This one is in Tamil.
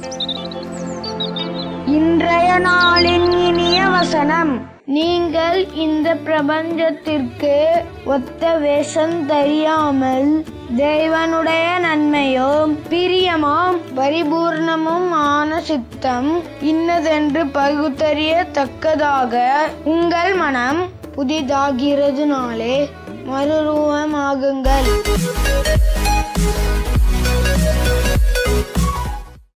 இன்றைய நாளின் இனிய வசனம். நீங்கள் இந்த பிரபஞ்சத்திற்கு ஒத்த வேஷம் தெரியாமல் தேவனுடைய நன்மையும் பிரியமும் பரிபூர்ணமும் ஆன சித்தம் இன்னதென்று பகுத்தறியத்தக்கதாக உங்கள் மனம் புதிதாகிறதுனாலே மறுரூபமாகுங்கள்.